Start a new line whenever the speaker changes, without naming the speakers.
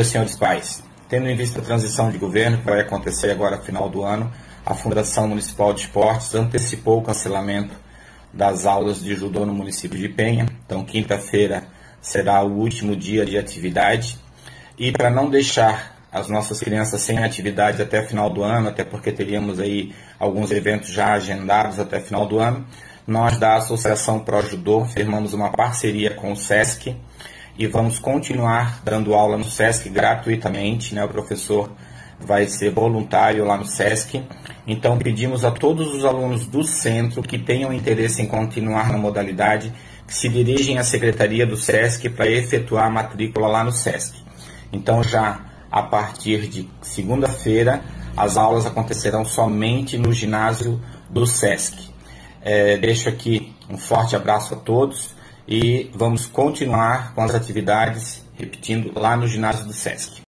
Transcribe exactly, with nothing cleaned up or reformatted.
senhores pais, tendo em vista a transição de governo que vai acontecer agora no final do ano, a Fundação Municipal de Esportes antecipou o cancelamento das aulas de judô no município de Penha. Então, quinta-feira será o último dia de atividade. E para não deixar as nossas crianças sem atividade até final do ano, até porque teríamos aí alguns eventos já agendados até final do ano, nós da Associação Pro Judô firmamos uma parceria com o SESC e vamos continuar dando aula no SESC gratuitamente, né? O professor vai ser voluntário lá no SESC. Então pedimos a todos os alunos do centro que tenham interesse em continuar na modalidade, que se dirigem à secretaria do SESC para efetuar a matrícula lá no SESC. Então já a partir de segunda-feira as aulas acontecerão somente no ginásio do SESC. É, deixo aqui um forte abraço a todos e vamos continuar com as atividades, repetindo, lá no ginásio do SESC.